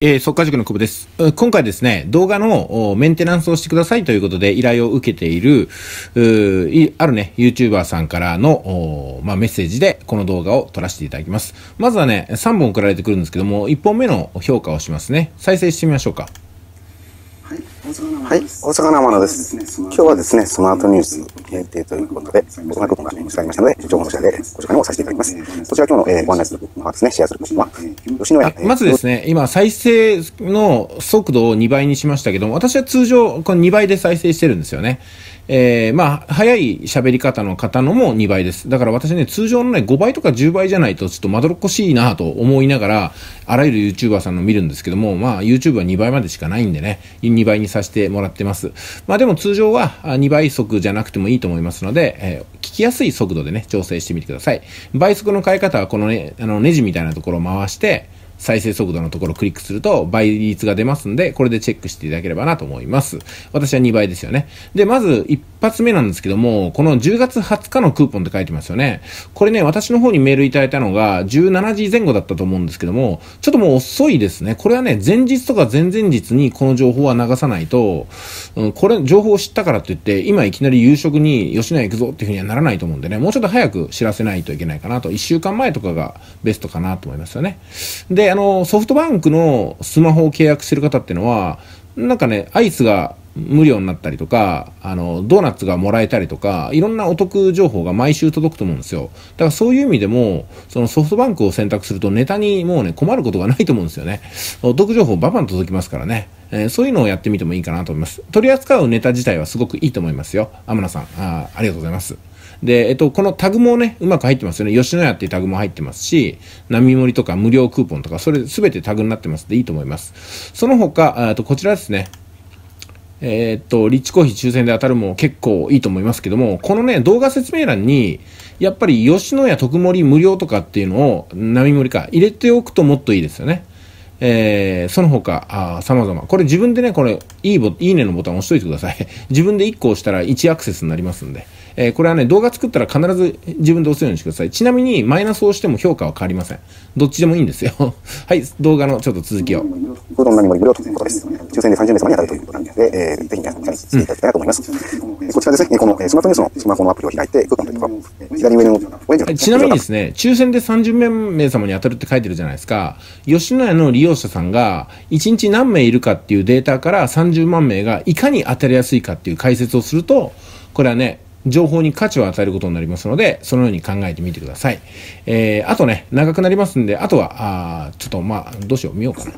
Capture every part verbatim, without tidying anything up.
えー、速稼塾の久保です。今回ですね、動画のメンテナンスをしてくださいということで依頼を受けている、うあるね、YouTuber さんからの、まあ、メッセージでこの動画を撮らせていただきます。まずはね、さんぼん送られてくるんですけども、いっぽんめの評価をしますね。再生してみましょうか。 はい、大阪生野です。今日はですね、スマートニュース限定ということで、僕がクーポンが見つかりましたので、情報のシェアでご紹介をさせていただきます。こちら今日の、えー、ご案内するのはですね、シェアするクーポンは、吉野家。 まずですね、今再生の速度をにばいにしましたけども、私は通常このにばいで再生してるんですよね。えー、まあ、早い喋り方の方のもにばいです。だから私ね、通常のね、ごばいとかじゅうばいじゃないとちょっとまどろっこしいなと思いながら、あらゆる YouTuber さんの見るんですけども、まあ、YouTube はにばいまでしかないんでね、にばいにさせてもらってます。まあでも通常はにばい速じゃなくてもいいと思いますので、えー、聞きやすい速度でね、調整してみてください。倍速の変え方はこのね、あのネジみたいなところを回して、再生速度のところをクリックすると倍率が出ますんで、これでチェックしていただければなと思います。私はにばいですよね。で、まず一発目なんですけども、このじゅうがつはつかのクーポンって書いてますよね。これね、私の方にメールいただいたのがじゅうしちじぜん後だったと思うんですけども、ちょっともう遅いですね。これはね、前日とか前々日にこの情報は流さないと、うん、これ、情報を知ったからといって、今いきなり夕食に吉野家行くぞっていうふうにはならないと思うんでね、もうちょっと早く知らせないといけないかなと、いっしゅうかんまえとかがベストかなと思いますよね。で、あの、ソフトバンクのスマホを契約してる方っていうのは、なんかね、アイスが無料になったりとか、あの、ドーナツがもらえたりとか、いろんなお得情報が毎週届くと思うんですよ。だからそういう意味でも、そのソフトバンクを選択するとネタにもうね、困ることがないと思うんですよね。お得情報バンバン届きますからね。えー、そういうのをやってみてもいいかなと思います。取り扱うネタ自体はすごくいいと思いますよ。天野さん、あ、ありがとうございます。で、えっと、このタグもね、うまく入ってますよね。吉野家っていうタグも入ってますし、並盛りとか無料クーポンとか、それすべてタグになってますんでいいと思います。その他、あとこちらですね。えー、っと、リッチコーヒー抽選で当たるも結構いいと思いますけども、このね、動画説明欄に、やっぱり吉野家特盛無料とかっていうのを、並盛りか、入れておくともっといいですよね。えー、その他、あ、様々。これ自分でね、これ、いいボ、いいねのボタンを押しといてください。自分でいっこ押したらいちアクセスになりますんで。えー、これはね、動画作ったら必ず自分で押すようにしてください。ちなみに、マイナスを押しても評価は変わりません。どっちでもいいんですよ。はい、動画のちょっと続きを。 うどん並盛無料ということです。抽選でさんじゅうめいさまに当たるということなので、えー、ぜひ皆さんチャレンジしていただきたいなと思います。うん、こちらですね、このスマートニュースのスマホのアプリを開いて、クーポンというところ、左上のオレンジの。 ちなみにですね、抽選でさんじゅうめいさまに当たるって書いてるじゃないですか。吉野家の利用者さんがいちにち何名いるかっていうデータからさんじゅうまんめいがいかに当たりやすいかっていう解説をすると、これはね、情報に価値を与えることになりますので、そのように考えてみてください。えー、あとね、長くなりますんで、あとは、あちょっとまあ、どうしよう、見ようかな。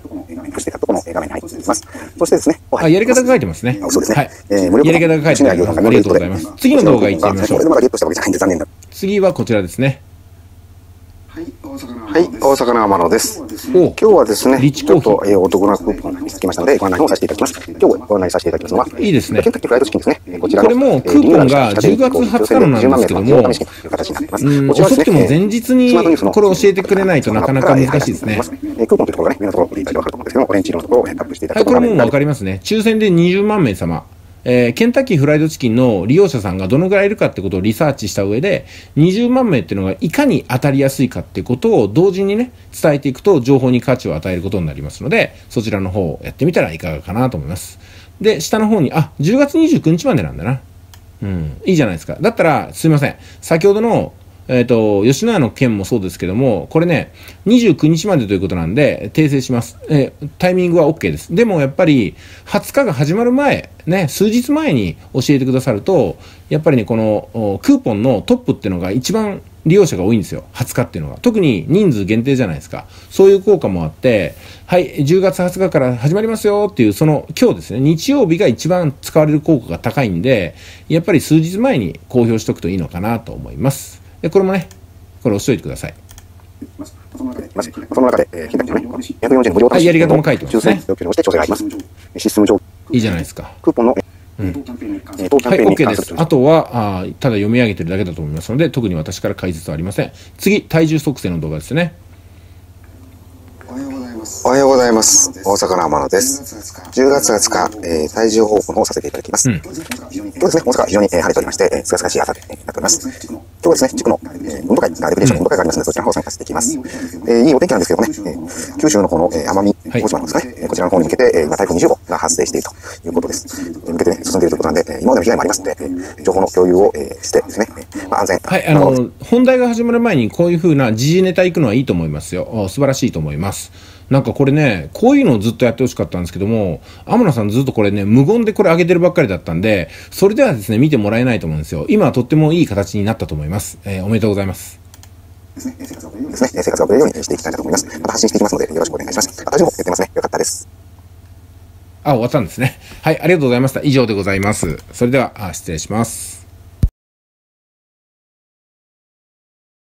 そしてですね、 あ、やり方が書いてますね。 そうですね。 はい。やり方が書いてあります。ありがとうございます。次の動画行ってみましょう。次はこちらですね。 はい、大阪の天野です。今日はですね、ちょっと、えー、お得なクーポンが見つけましたので、ご案内をさせていただきます。今日ご案内させていただきますのは、 いいですね。 ケンタッキーフライドチキンですね。こちらのこれもクーポンがじゅうがつはつかのなんですけども、うん、遅くても前日にこれ教えてくれないとなかなか難しいですね。 クーポンというところがね、上のところを見ていただくと思うんですけども、オレンジ色のところをタップしていただくと、 はい、これもう分かりますね。抽選でにじゅうまんめいさま。えー、ケンタッキーフライドチキンの利用者さんがどのぐらいいるかってことをリサーチした上で、にじゅうまんめいっていうのがいかに当たりやすいかってことを同時にね、伝えていくと情報に価値を与えることになりますので、そちらの方をやってみたらいかがかなと思います。で、下の方に、あ、じゅうがつにじゅうくにちまでなんだな。うん、いいじゃないですか。だったら、すいません。先ほどの、えっと、吉野家の件もそうですけども、これね、にじゅうくにちまでということなんで、訂正します。えー、タイミングは OK です。でもやっぱり、はつかが始まる前、ね、数日前に教えてくださると、やっぱりね、この、クーポンのトップっていうのが一番利用者が多いんですよ。はつかっていうのが。特に人数限定じゃないですか。そういう効果もあって、はい、じゅうがつはつかから始まりますよっていう、その今日ですね、日曜日が一番使われる効果が高いんで、やっぱり数日前に公表しておくといいのかなと思います。で、これもね、これ押しといてください。 その中で、えー、ケンタッキーのね、にひゃくよんじゅうえん無料はい、やり方も書いてますね。 システム上、 いいじゃないですか。 クーポンの、 うん、はい、OK です。あとはあ、ただ読み上げてるだけだと思いますので、特に私から解説はありません。次、体重測定の動画ですね。 おはようございます。大阪の天野です。じゅうがつはつか、えー、体重報告の方をさせていただきます。うん、今日ですね、大阪は非常に、えー、晴れておりまして、えー、すがすがしい朝となっております。今日はですね、地区の、えー、運動会が、レクリエーション運動会がありますので、そちらの方を参加していきます。えー、いいお天気なんですけどね、えー、九州の方の、えー、奄美大島のですね、はい、こちらの方に向けて、えー、今台風にじゅうごが発生しているということです。えー、向けて、ね、進んでいるということなんで、えー、今までの被害もありますので、えー、情報の共有を、えー、してですね、えーまあ、安全。 はい、あの、本題が始まる前にこういう風な時事ネタ行くのはいいと思いますよ。素晴らしいと思います。なんかこれね、こういうのをずっとやってほしかったんですけども、天野さんずっとこれね、無言でこれ上げてるばっかりだったんで、それではですね、見てもらえないと思うんですよ。今はとってもいい形になったと思います。えー、おめでとうございます。 ですね、生活が送れるように、生活が送れるようにしていきたいなと思います。また発信していきますので、よろしくお願いします。私もやってますね。よかったです。 あ、終わったんですね。はい、ありがとうございました。以上でございます。それでは、あ、失礼します。